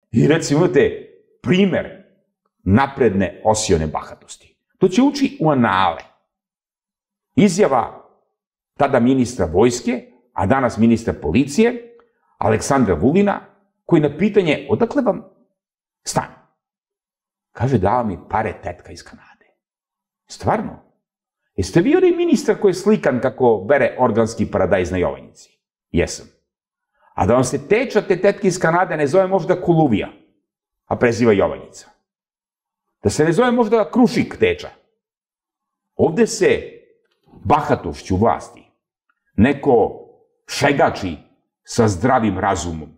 I recimo imate primer napredne osione bahatosti. To će ući u anale. Izjava tada ministra vojske, a danas ministra policije, Aleksandra Vulina, koji na pitanje odakle vam stan? Kaže, dao mi pare tetka iz Kanade. Stvarno? Jeste vi onaj ministar koji je slikan kako bere organski paradajz na Jovanjici? Jesam. A da vam se teča te tetke iz Kanade ne zove možda Kuluvija, a preziva Jovanjica. Da se ne zove možda Krušik teča. Ovde se bahatošću vlasti neko šegači sa zdravim razumom.